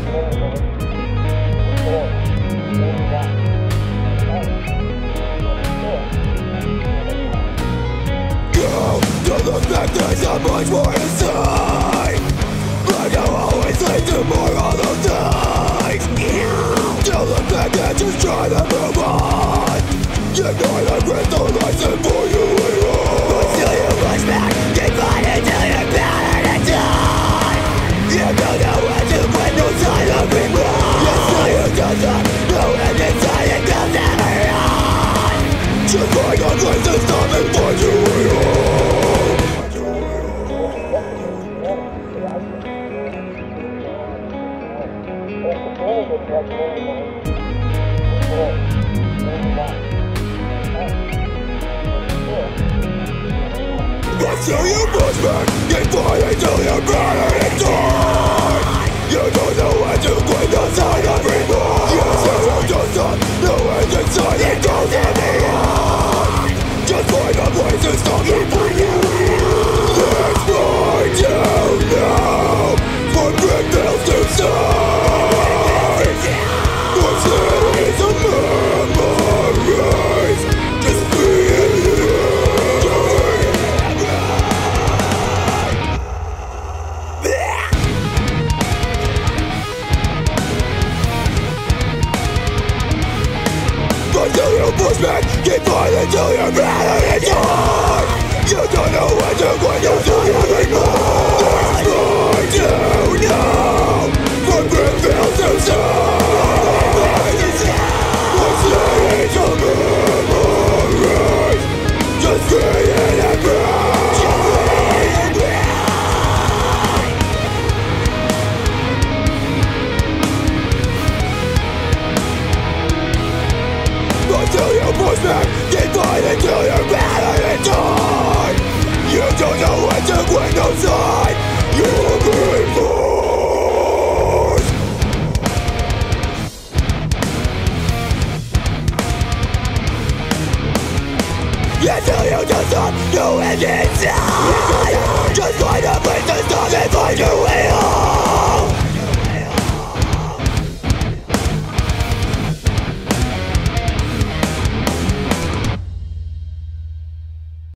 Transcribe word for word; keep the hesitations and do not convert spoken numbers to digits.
The fact there's not much more inside, but you always lead to more hollow things. Tell the fact that just try to move on. Ignore the crystal lesson for you and all. But still you push back, keep fighting till you're battered and done. You don't know when to quit, no sign of regret. You say you don't stop, no end inside it comes never on. Just find a place to stop and find you and all. But still you push back, keep fighting till you're battered and done. You don't know when to quit, no sign of regret. You say you don't stop, no end inside it goes never on. Just find a place to stop and find you. Let's find you now, for brick fails to stay. What's there is a memories, just being here. Until you push back, keep fighting till you're battered and done. You don't know when to quit, you don't have anymore. Let's find you now, for brick fails to stay. What's there is a memories, just being and bright. Until you push back, keep fighting till you're battered and done. You don't know when to quit, no sign, you'll be forced. Until you just stop, no end inside. Just find a place to stop and find your way home.